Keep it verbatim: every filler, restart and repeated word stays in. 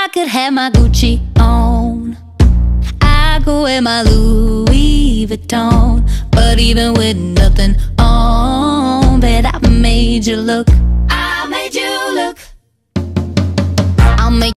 could have my Gucci on, I could wear my Louis Vuitton, but even with nothing on, bet I made you look